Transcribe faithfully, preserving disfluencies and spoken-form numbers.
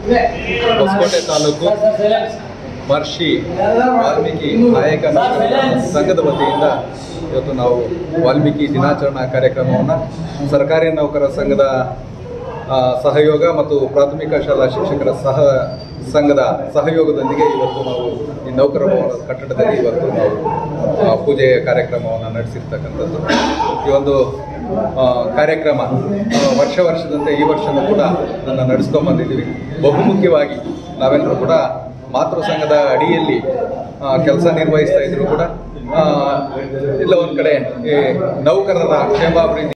ಹೊಸಕೋಟೆ ತಾಲೂಕು ಮಹರ್ಷಿ ವಾಲ್ಮೀಕಿ ನಾಯಕ ಸಂಘದ ವತಿಯಿಂದ ಇವತ್ತು ನಾವು ವಾಲ್ಮೀಕಿ ದಿನಾಚರಣಾ ಕಾರ್ಯಕ್ರಮವನ್ನು ಸರ್ಕಾರಿ ನೌಕರರ ಸಂಘದ ಸಹಯೋಗ ಮತ್ತು ಪ್ರಾಥಮಿಕ ಶಾಲಾ ಶಿಕ್ಷಕರ ಸಹ ಸಂಘದ ಸಹಯೋಗದೊಂದಿಗೆ ಇವತ್ತು ನಾವು ಈ ನೌಕರ ಭವನದ ಕಟ್ಟಡದಲ್ಲಿ ಇವತ್ತು ನಾವು ಪೂಜೆಯ ಕಾರ್ಯಕ್ರಮವನ್ನು ನಡೆಸಿರ್ತಕ್ಕಂಥದ್ದು. ಈ ಒಂದು ಕಾರ್ಯಕ್ರಮ ವರ್ಷ ವರ್ಷದಂತೆ ಈ ವರ್ಷವೂ ಕೂಡ ಅದನ್ನು ನಡೆಸ್ಕೊಂಡ್ಬಂದಿದ್ದೀವಿ. ಬಹುಮುಖ್ಯವಾಗಿ ನಾವೆಲ್ಲರೂ ಕೂಡ ಮಾತೃ ಸಂಘದ ಅಡಿಯಲ್ಲಿ ಕೆಲಸ ನಿರ್ವಹಿಸ್ತಾ ಇದ್ರು ಕೂಡ ಎಲ್ಲ ಒಂದು ಕಡೆ ನೌಕರರ ಕ್ಷೇಮಾಭಿವೃದ್ಧಿ